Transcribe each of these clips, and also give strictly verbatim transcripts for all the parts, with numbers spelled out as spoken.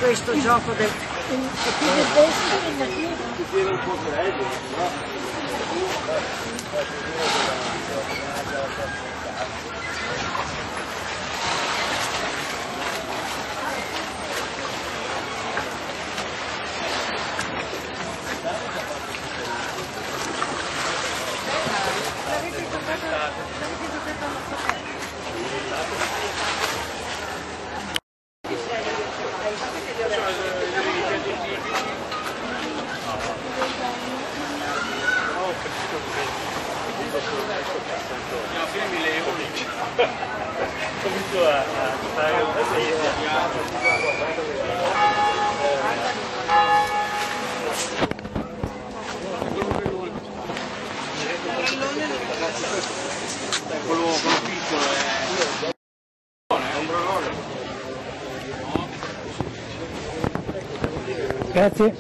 questo gioco del... Comincio a fare un quello piccolo è un bronone. Grazie.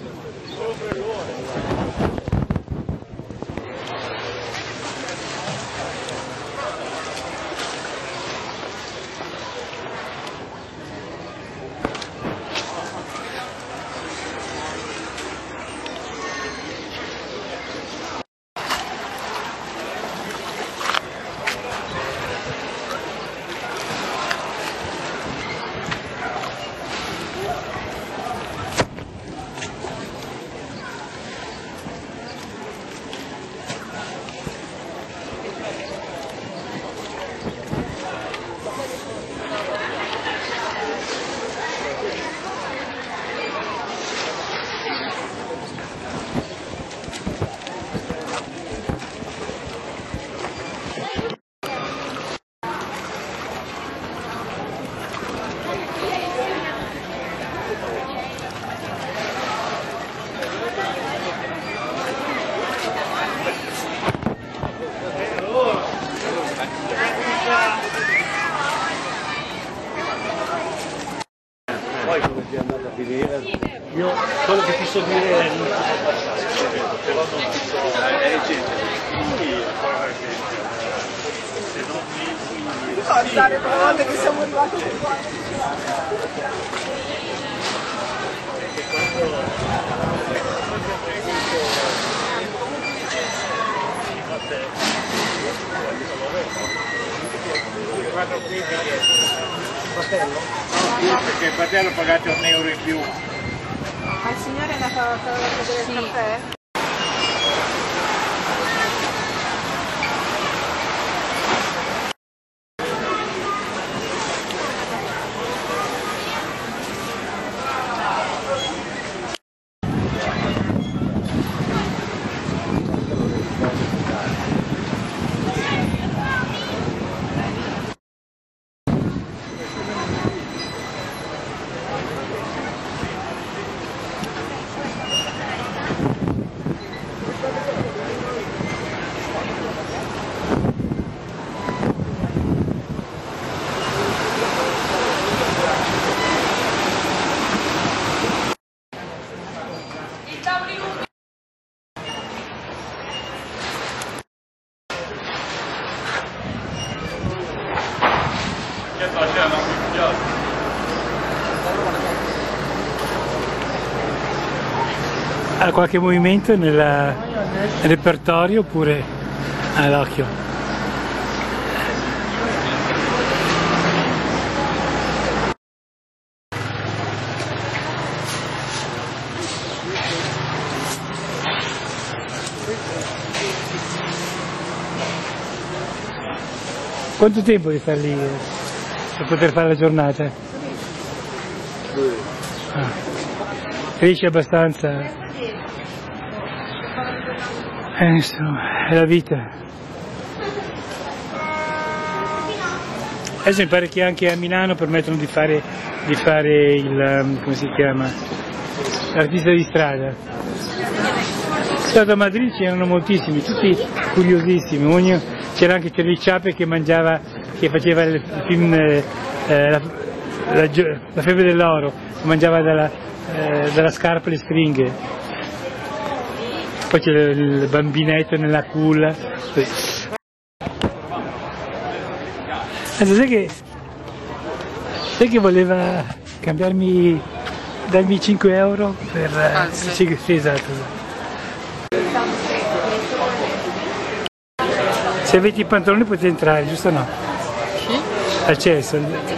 Poi come ti è andata a finire? Io quello che ti so dire è l'ultimo passaggio, però non ti so. È recente. Se non mi Guardare per una volta che siamo arrivati qua. Fratello? Perché il fratello ha pagato un euro in più. Ma il signore è andato a vedere il caffè? Ha qualche movimento nella, nel repertorio oppure all'occhio? Quanto tempo devi fare lì per poter fare la giornata? Ah. Riesci abbastanza? Eh, insomma, è la vita. Adesso mi pare che anche a Milano permettono di fare, di fare il, come si chiama, l'artista di strada. Sono stato a Madrid, c'erano moltissimi, tutti curiosissimi. C'era anche Charlie Chaplin che mangiava, che faceva il film eh, la, la, la febbre dell'oro, mangiava dalla, eh, dalla scarpa le stringhe. Poi c'è il bambinetto nella culla. Adesso sai che, sai che voleva cambiarmi dammi cinque euro per... Ah, eh, sì. sì, sì, esatto. Se avete i pantaloni potete entrare, giusto o no? Sì. Accesso.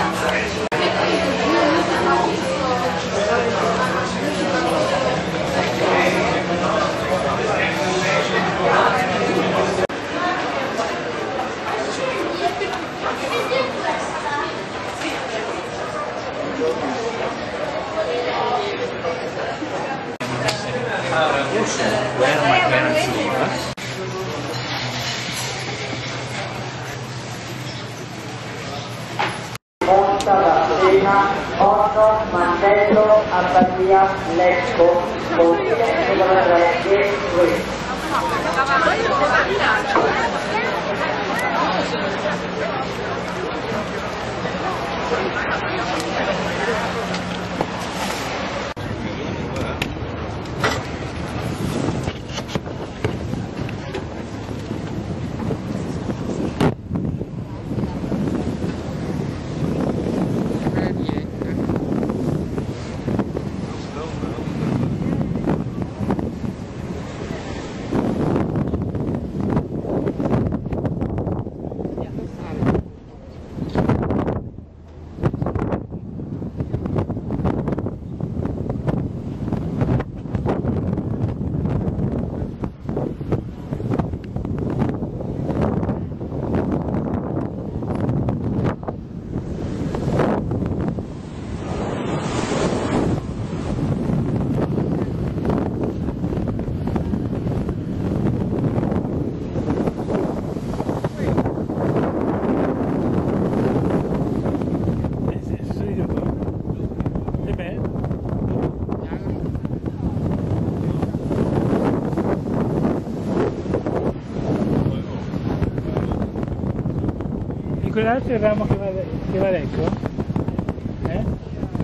Monza, Lazzena, Orno, Mantello, Abbadia, Lecco, Ponte, Novara e Ruiz. Quell'altro è il ramo che va, che va a Lecco? Eh?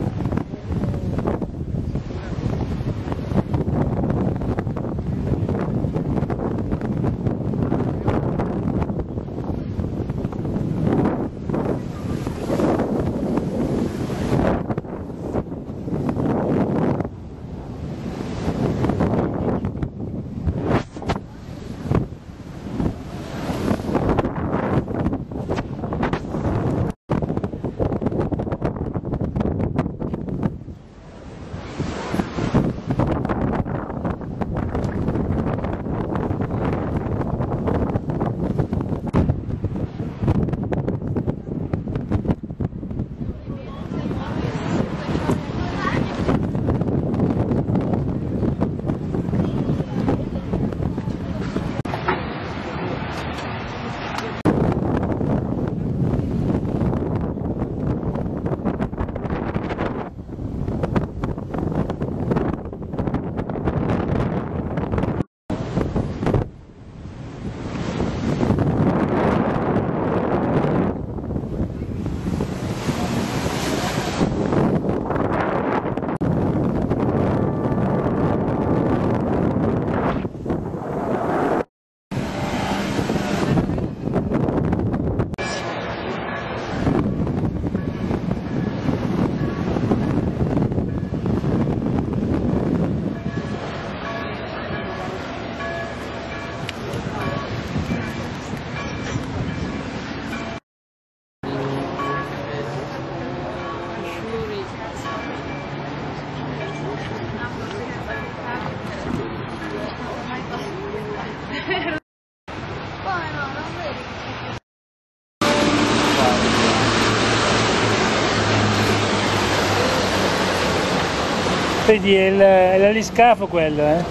Vedi, è, il, è l'aliscafo quello, eh?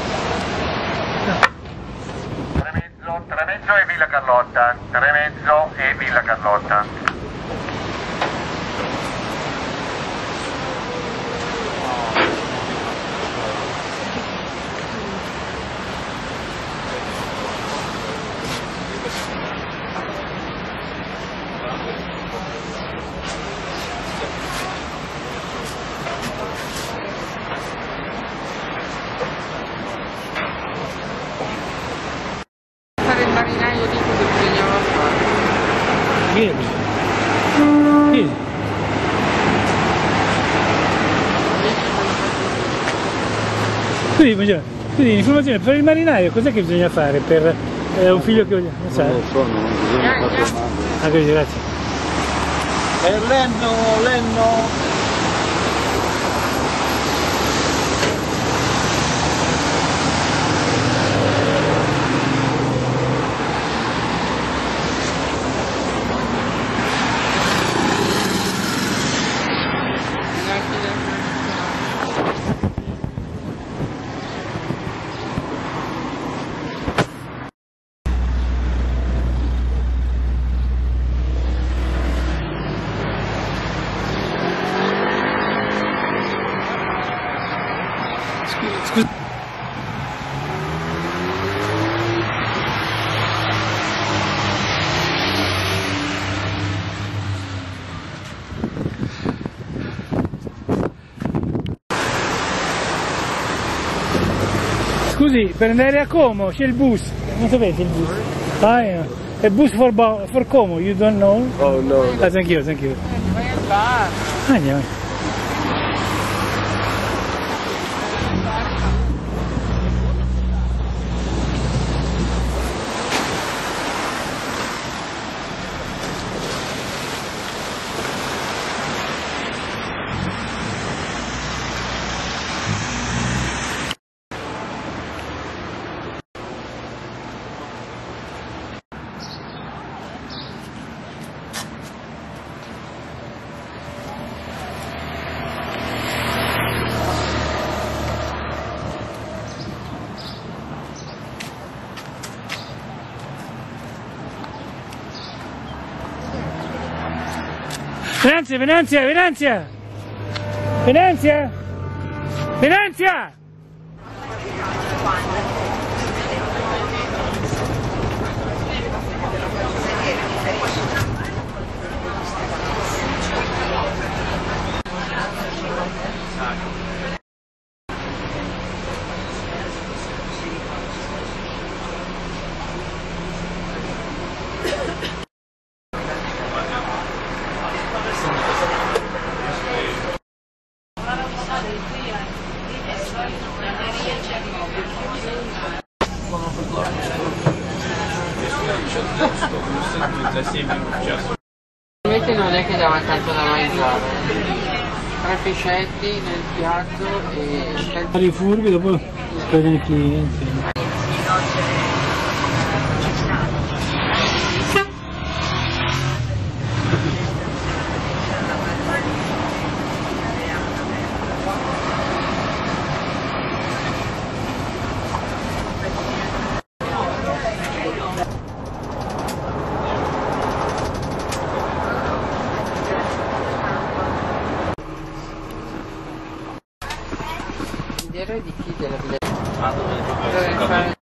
Tremezzo, Tremezzo e Villa Carlotta, Tremezzo e Villa Carlotta. Fare il marinaio lì cosa bisognava fare? Vieni. Vieni. Lì Scusi, buongiorno. Scusi, informazione, per il marinaio cos'è che bisogna fare per eh, un figlio che voglio... Non sa? Non lo so, non bisogna fare domande. Ah, così, grazie. È Lenno, Lenno! Scusi. Scusi, per andare a Como c'è il bus, non sapete il bus? Ah, yeah. A bus for, for Como, you don't know? Oh no. Ah, thank you, thank you. Vai al bar. Andiamo. Venanzia, Venanzia, Venanzia! Venanzia! Venanzia! Invece non è che dava tanto da mangiare. Tre pescetti nel piatto e... Fare i furbi, dopo prendono i clienti. Di chi della villa?